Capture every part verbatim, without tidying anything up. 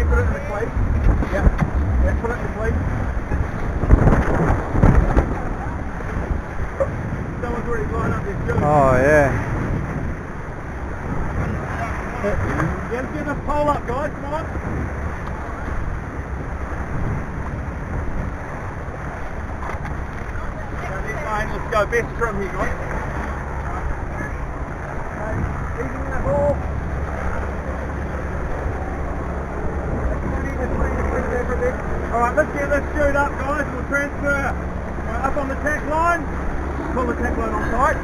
mate, put it in the cleat. Yeah, yeah, put it in the cleat. Someone's already blown up this joint. Oh yeah. Yeah, let's get this pole up, guys, come on. Let's go, best trim here, guys. Okay, easy in that ball. Alright, let's get this chute up, guys. We'll transfer. Right, up on the tack line. Pull the tack line on tight.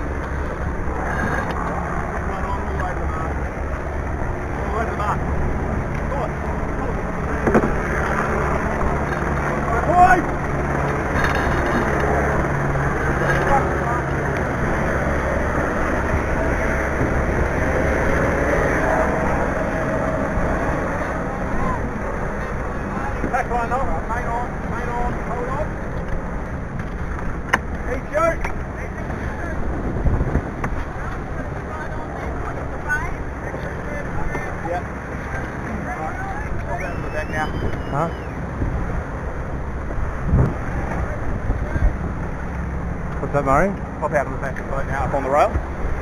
Tack line on, all over the mark. All over the mark. Good. Alright, boys! Tack line on, main on, main on, hold on. Hey, shoot! Yeah. Alright, pop out of the back now. Huh? What's that, Murray? Pop out of the back of the boat now, up on the rail.